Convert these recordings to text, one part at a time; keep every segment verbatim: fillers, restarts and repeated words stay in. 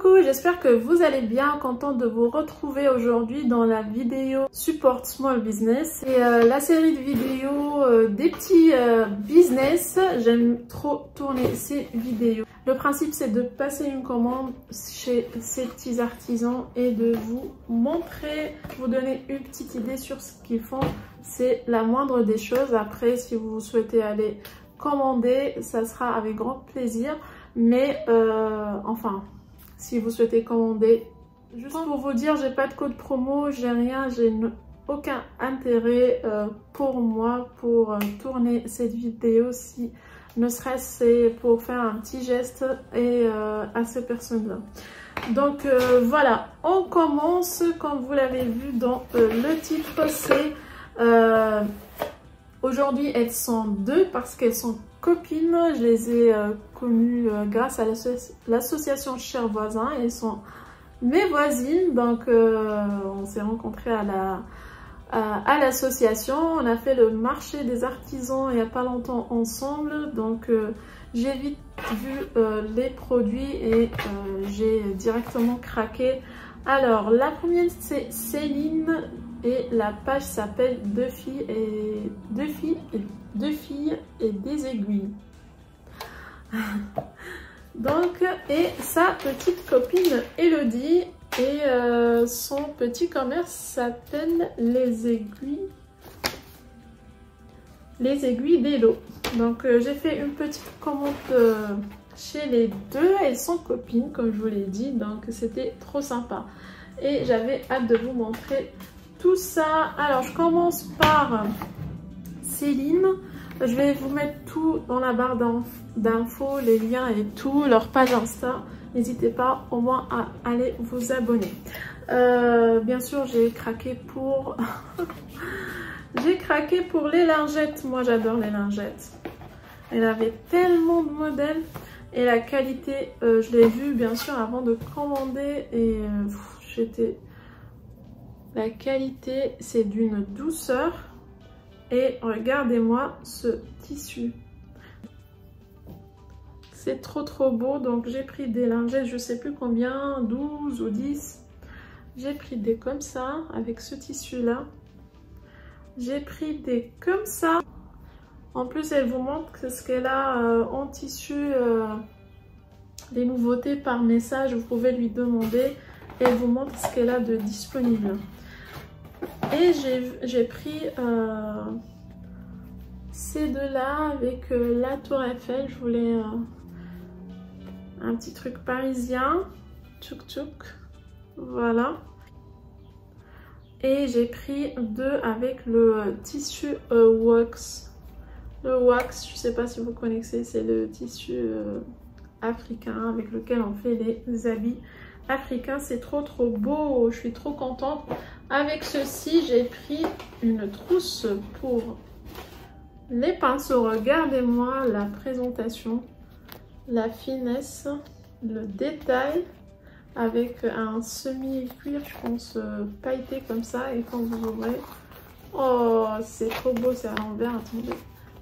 coucou, j'espère que vous allez bien, contente de vous retrouver aujourd'hui dans la vidéo Support Small Business. Et euh, la série de vidéos euh, des petits euh, business, j'aime trop tourner ces vidéos. Le principe c'est de passer une commande chez ces petits artisans et de vous montrer, vous donner une petite idée sur ce qu'ils font. C'est la moindre des choses. Après, si vous souhaitez aller commander, ça sera avec grand plaisir. Mais euh, enfin, si vous souhaitez commander, juste pour vous dire, j'ai pas de code promo, j'ai rien, j'ai aucun intérêt euh, pour moi pour euh, tourner cette vidéo, si ne serait-ce pour faire un petit geste et euh, à ces personnes-là. Donc euh, voilà, on commence. Comme vous l'avez vu dans euh, le titre, c'est euh, aujourd'hui elles sont deux parce qu'elles sont copines. Je les ai euh, connues euh, grâce à l'association Chers Voisins. Elles sont mes voisines, donc euh, on s'est rencontrés à la à, à l'association. On a fait le marché des artisans il n'y a pas longtemps ensemble, donc euh, j'ai vite vu euh, les produits et euh, j'ai directement craqué. Alors la première c'est Céline et la page s'appelle Deux filles et deux filles et deux filles et des aiguilles. Donc, et sa petite copine Elodie et euh, son petit commerce s'appelle Les Aiguilles Les Aiguilles d'Elo. Donc euh, j'ai fait une petite commande euh, chez les deux. Elles sont copines comme je vous l'ai dit, donc c'était trop sympa et j'avais hâte de vous montrer tout ça. Alors je commence par Céline. Je vais vous mettre tout dans la barre d'infos, les liens et tout, leur page Insta. N'hésitez pas au moins à aller vous abonner. Euh, bien sûr, j'ai craqué pour... j'ai craqué pour les lingettes. Moi, j'adore les lingettes. Elle avait tellement de modèles. Et la qualité, euh, je l'ai vue bien sûr avant de commander. Et euh, j'étais... La qualité, c'est d'une douceur. Et regardez-moi ce tissu. C'est trop trop beau. Donc j'ai pris des lingettes, je sais plus combien, douze ou dix. J'ai pris des comme ça, avec ce tissu là. J'ai pris des comme ça. En plus elle vous montre ce qu'elle a euh, en tissu. Euh, les nouveautés par message, vous pouvez lui demander. Et elle vous montre ce qu'elle a de disponible. Et j'ai pris euh, ces deux-là avec euh, la Tour Eiffel. Je voulais euh, un petit truc parisien. Tchouk tchouk. Voilà. Et j'ai pris deux avec le euh, tissu euh, wax. Le wax, je ne sais pas si vous connaissez, c'est le tissu euh, africain avec lequel on fait les habits africains. C'est trop trop beau, je suis trop contente. Avec ceci, j'ai pris une trousse pour les pinceaux. Regardez-moi la présentation, la finesse, le détail avec un semi-cuir, je pense, pailleté comme ça. Et quand vous ouvrez, oh, c'est trop beau, c'est à l'envers, attendez.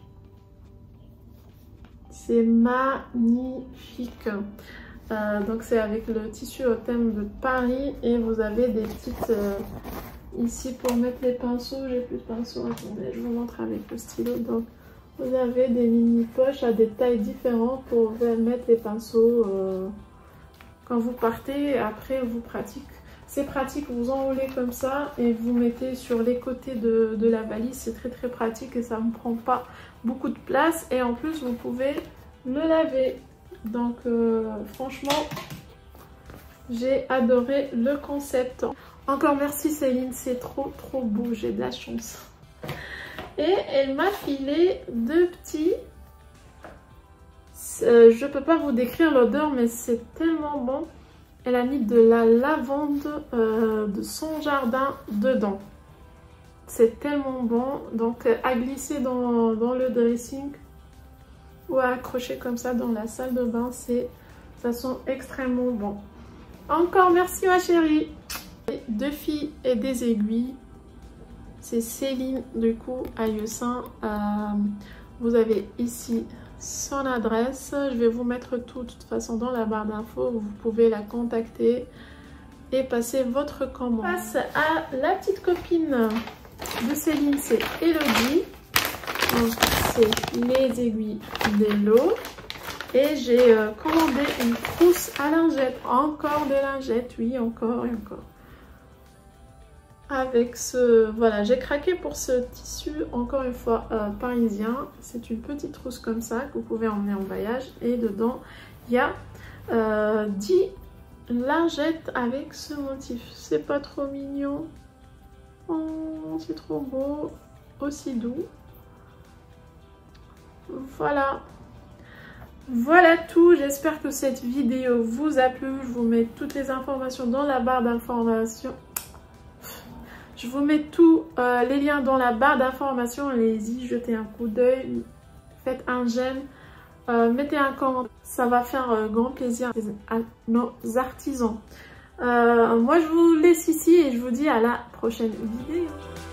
C'est magnifique. Euh, donc c'est avec le tissu au thème de Paris et vous avez des petites euh, ici pour mettre les pinceaux. J'ai plus de pinceaux, attendez, je vous montre avec le stylo. Donc vous avez des mini poches à des tailles différentes pour mettre les pinceaux euh, quand vous partez. Après vous pratiquez, c'est pratique, vous enroulez comme ça et vous mettez sur les côtés de, de la valise. C'est très très pratique et ça ne prend pas beaucoup de place et en plus vous pouvez le laver. Donc euh, franchement j'ai adoré le concept. Encore merci Céline, c'est trop trop beau, j'ai de la chance. Et elle m'a filé deux petits, euh, je peux pas vous décrire l'odeur mais c'est tellement bon. Elle a mis de la lavande euh, de son jardin dedans. C'est tellement bon, donc à glisser dans, dans le dressing ou à accrocher comme ça dans la salle de bain, c'est ça sent extrêmement bon. Encore merci ma chérie. Deux filles et des aiguilles, c'est Céline du coup à Lieusaint. Euh, vous avez ici son adresse. Je vais vous mettre tout de toute façon dans la barre d'infos. Vous pouvez la contacter et passer votre commande. On passe à la petite copine de Céline, c'est Elodie. Donc c'est les aiguilles d'Elo. Et j'ai euh, commandé une trousse à lingettes. Encore des lingettes, oui, encore et encore. Avec ce... Voilà, j'ai craqué pour ce tissu, encore une fois, euh, parisien. C'est une petite trousse comme ça que vous pouvez emmener en voyage. Et dedans, il y a euh, dix lingettes avec ce motif. C'est pas trop mignon. Oh, c'est trop beau. Aussi doux. Voilà. Voilà tout, j'espère que cette vidéo vous a plu. Je vous mets toutes les informations dans la barre d'informations. Je vous mets tous euh, les liens dans la barre d'informations. Allez-y, jetez un coup d'œil, faites un j'aime, euh, mettez un commentaire. Ça va faire euh, grand plaisir à nos artisans. Euh, moi, je vous laisse ici et je vous dis à la prochaine vidéo.